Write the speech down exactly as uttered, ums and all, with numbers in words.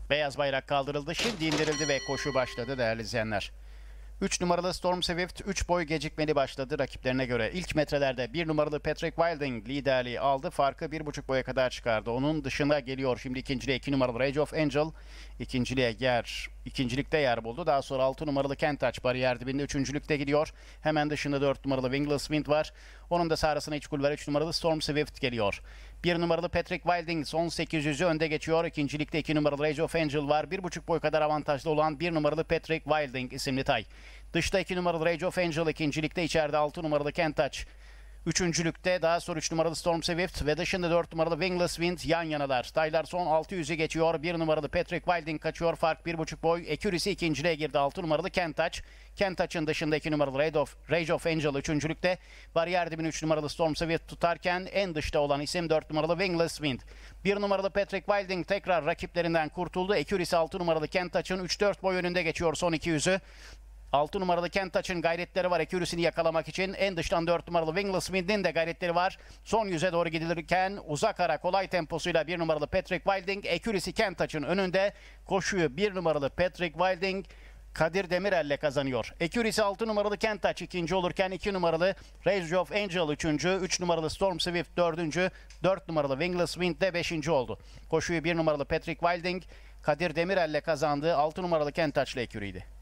Beyaz bayrak kaldırıldı. Şimdi indirildi ve koşu başladı değerli izleyenler. üç numaralı Storm Swift üç boy gecikmeli başladı rakiplerine göre. İlk metrelerde bir numaralı Patrick Wilding liderliği aldı. Farkı bir buçuk boya kadar çıkardı. Onun dışına geliyor şimdi ikinciliğe iki numaralı Rage of Angel. İkinciliğe yer, ikincilikte yer buldu. Daha sonra altı numaralı Kentouch bariyer dibinde üçüncülükte gidiyor. Hemen dışında dört numaralı Wingless Wind var. Onun da sağrısına iç kulvar üç numaralı Storm Swift geliyor. bir numaralı Patrick Wilding son sekiz yüzü önde geçiyor. İkincilikte iki numaralı Rage of Angel var. bir buçuk boy kadar avantajlı olan bir numaralı Patrick Wilding isimli tay. Dışta iki numaralı Rage of Angel, ikincilikte içeride altı numaralı Kentouch. Üçüncülükte daha sonra üç numaralı Storm Swift ve dışında dört numaralı Wingless Wind yan yanalar. Taylar son altı yüzü geçiyor. bir numaralı Patrick Wilding kaçıyor. Fark bir buçuk boy. Accuracy ikinciliğe girdi. altı numaralı Kentouch. Kentouch'ın dışında iki numaralı Rage of, Rage of Angel üçüncülükte. Bariyer dibini üç numaralı Storm Swift tutarken en dışta olan isim dört numaralı Wingless Wind. bir numaralı Patrick Wilding tekrar rakiplerinden kurtuldu. Accuracy altı numaralı Kentouch'ın üç dört boy önünde geçiyor son iki yüzü. altı numaralı Kentouch'ın gayretleri var accuracy'ni yakalamak için. En dıştan dört numaralı Wingless Wind'in de gayretleri var. Son yüze doğru gidilirken uzak ara kolay temposuyla bir numaralı Patrick Wilding, accuracy Kentouch'ın önünde. Koşuyu bir numaralı Patrick Wilding Kadir Demirel'le kazanıyor. Accuracy altı numaralı Kentouch ikinci olurken iki numaralı Rage of Angel üçüncü, üç numaralı Storm Swift dördüncü, dört numaralı Wingless Wind de beşinci oldu. Koşuyu bir numaralı Patrick Wilding Kadir Demirel'le kazandı. altı numaralı Kentouch'la Accuracy'di.